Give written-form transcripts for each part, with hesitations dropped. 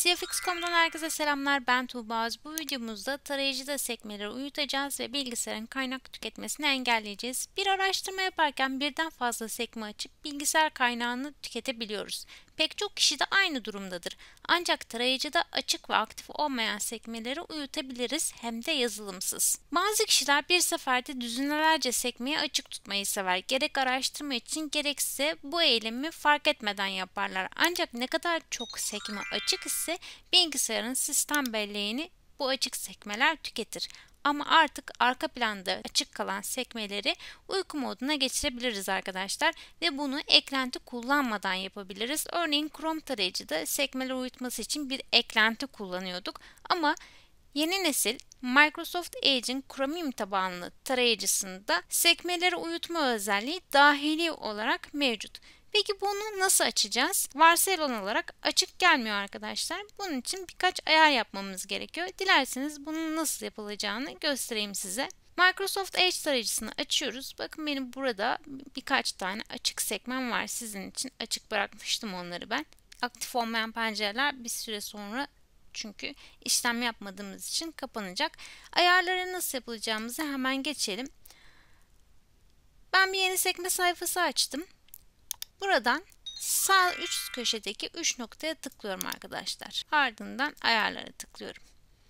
CFX.com'dan herkese selamlar. Ben Tuğba. Bu videomuzda tarayıcıda sekmeleri uyutacağız ve bilgisayarın kaynak tüketmesini engelleyeceğiz. Bir araştırma yaparken birden fazla sekme açıp bilgisayar kaynağını tüketebiliyoruz. Pek çok kişi de aynı durumdadır. Ancak tarayıcıda açık ve aktif olmayan sekmeleri uyutabiliriz, hem de yazılımsız. Bazı kişiler bir seferde düzinelerce sekmeyi açık tutmayı sever. Gerek araştırma için gerekse bu eylemi fark etmeden yaparlar. Ancak ne kadar çok sekme açık ise bilgisayarın sistem belleğini bu açık sekmeler tüketir. Ama artık arka planda açık kalan sekmeleri uyku moduna geçirebiliriz arkadaşlar ve bunu eklenti kullanmadan yapabiliriz. Örneğin Chrome tarayıcıda sekmeleri uyutması için bir eklenti kullanıyorduk ama yeni nesil Microsoft Edge'in Chromium tabanlı tarayıcısında sekmeleri uyutma özelliği dahili olarak mevcut. Peki bunu nasıl açacağız? Varsayılan olarak açık gelmiyor arkadaşlar. Bunun için birkaç ayar yapmamız gerekiyor. Dilerseniz bunun nasıl yapılacağını göstereyim size. Microsoft Edge tarayıcısını açıyoruz. Bakın benim burada birkaç tane açık sekmem var. Sizin için açık bırakmıştım onları ben. Aktif olmayan pencereler bir süre sonra çünkü işlem yapmadığımız için kapanacak. Ayarları nasıl yapılacağımızı hemen geçelim. Ben bir yeni sekme sayfası açtım. Buradan sağ üst köşedeki 3 noktaya tıklıyorum arkadaşlar. Ardından ayarlara tıklıyorum.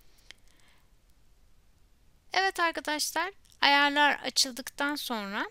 Evet arkadaşlar, ayarlar açıldıktan sonra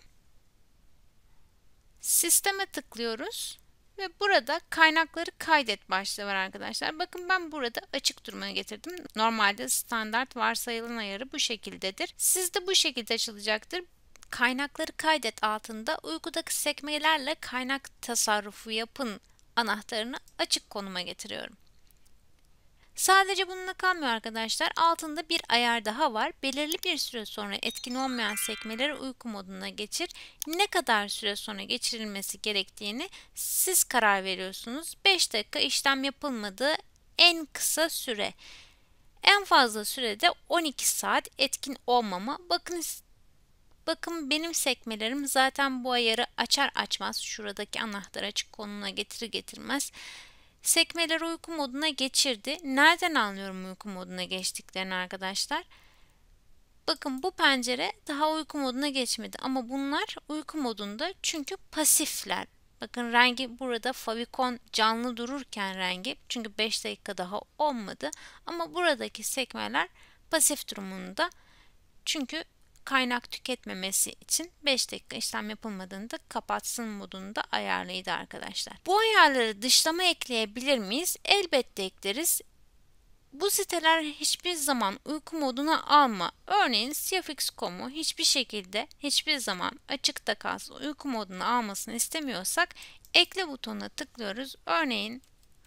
sisteme tıklıyoruz ve burada kaynakları kaydet başlığı var arkadaşlar. Bakın ben burada açık durumuna getirdim. Normalde standart varsayılan ayarı bu şekildedir. Sizde bu şekilde açılacaktır. Kaynakları kaydet altında uykudaki sekmelerle kaynak tasarrufu yapın anahtarını açık konuma getiriyorum. Sadece bununla kalmıyor arkadaşlar. Altında bir ayar daha var. Belirli bir süre sonra etkin olmayan sekmeleri uyku moduna geçir. Ne kadar süre sonra geçirilmesi gerektiğini siz karar veriyorsunuz. 5 dakika işlem yapılmadığı en kısa süre. En fazla sürede 12 saat etkin olmama. Bakın benim sekmelerim zaten bu ayarı açar açmaz şuradaki anahtarı açık konumuna getirir getirmez sekmeleri uyku moduna geçirdi. Nereden anlıyorum uyku moduna geçtiklerini arkadaşlar? Bakın bu pencere daha uyku moduna geçmedi ama bunlar uyku modunda çünkü pasifler. Bakın rengi burada favicon canlı dururken rengi çünkü 5 dakika daha olmadı ama buradaki sekmeler pasif durumunda çünkü kaynak tüketmemesi için 5 dakika işlem yapılmadığında kapatsın modunda ayarlıydı arkadaşlar. Bu ayarları dışlama ekleyebilir miyiz? Elbette ekleriz. Bu siteler hiçbir zaman uyku moduna alma. Örneğin CFX.com'u hiçbir zaman açıkta kalsın uyku moduna almasını istemiyorsak ekle butonuna tıklıyoruz. Örneğin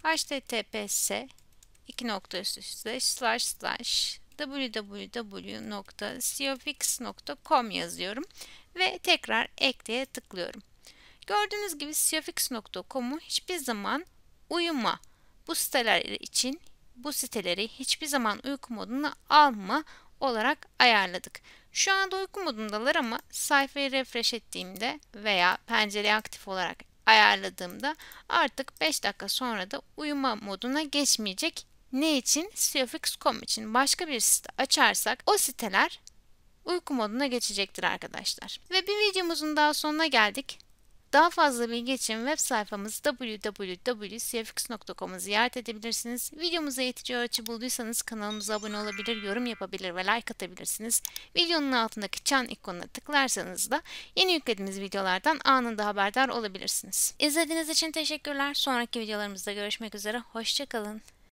https://www.cfx.com yazıyorum ve tekrar ekleye tıklıyorum. Gördüğünüz gibi cfx.com'u hiçbir zaman uyuma bu siteleri hiçbir zaman uyku moduna alma olarak ayarladık. Şu anda uyku modundalar ama sayfayı refresh ettiğimde veya pencereyi aktif olarak ayarladığımda artık 5 dakika sonra da uyuma moduna geçmeyecek. Ne için? CFX.com için başka bir site açarsak o siteler uyku moduna geçecektir arkadaşlar. Ve bir videomuzun daha sonuna geldik. Daha fazla bilgi için web sayfamız www.cfx.com'u ziyaret edebilirsiniz. Videomuza eğitici ölçü bulduysanız kanalımıza abone olabilir, yorum yapabilir ve like atabilirsiniz. Videonun altındaki çan ikonuna tıklarsanız da yeni yüklediğimiz videolardan anında haberdar olabilirsiniz. İzlediğiniz için teşekkürler. Sonraki videolarımızda görüşmek üzere. Hoşça kalın.